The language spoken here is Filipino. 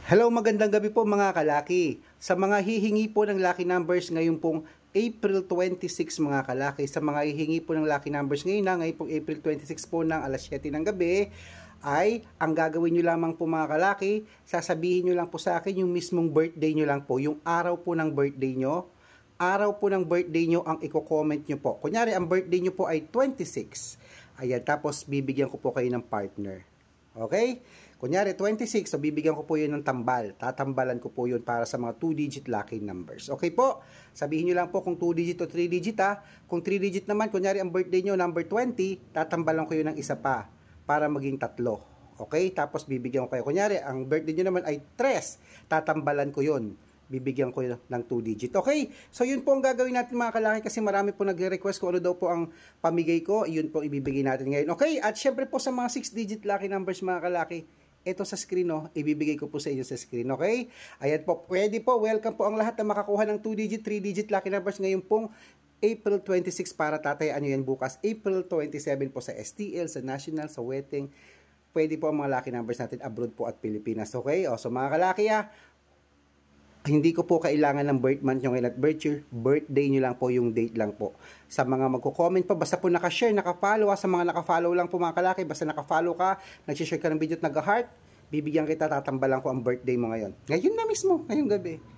Hello, magandang gabi po mga kalaki. Sa mga hihingi po ng lucky numbers ngayon pong April 26 mga kalaki, sa mga hihingi po ng lucky numbers ngayon pong April 26 po ng alas 7 ng gabi, ay ang gagawin nyo lamang po mga kalaki, sasabihin nyo lang po sa akin yung mismong birthday nyo lang po, yung araw po ng birthday nyo. Araw po ng birthday nyo ang i-comment nyo po. Kunyari, ang birthday nyo po ay 26. Ayan, tapos bibigyan ko po kayo ng partner. Okay? Kunyari, 26, so bibigyan ko po yun ng tambal. Tatambalan ko po yun para sa mga 2-digit lucky numbers. Okay po? Sabihin nyo lang po kung 2-digit o 3-digit ha. Kung 3-digit naman, kunyari ang birthday nyo, number 20, tatambalan ko yun ng isa pa para maging 3. Okay? Tapos bibigyan ko kayo. Kunyari, ang birthday nyo naman ay 3, tatambalan ko yun. Bibigyan ko yun ng 2-digit. Okay? So, yun po ang gagawin natin mga kalaki kasi marami po nagre-request kung ano daw po ang pamigay ko. Yun po ibibigay natin ngayon. Okay? At syempre po sa mga 6-digit lucky numbers mga kalaki, ito sa screen, no, ibibigay ko po sa inyo sa screen, okay? Ayan po, pwede po, welcome po ang lahat na makakuha ng 2-digit, 3-digit lucky numbers ngayon pong April 26 para tatayaan nyo yan bukas. April 27 po sa STL, sa National, sa Wedding. Pwede po ang mga lucky numbers natin abroad po at Pilipinas, okay? O, so mga kalaki hindi ko po kailangan ng birth month nyo ngayon at birthday nyo lang po, yung date lang po. Sa mga magko-comment pa, basta po naka-share, naka-follow sa mga naka-follow lang po mga kalaki, basta naka-follow ka, nag-share ka ng video at nag-heart, bibigyan kita, tatambalan ko ang birthday mo ngayon. Ngayon na mismo, ngayong gabi.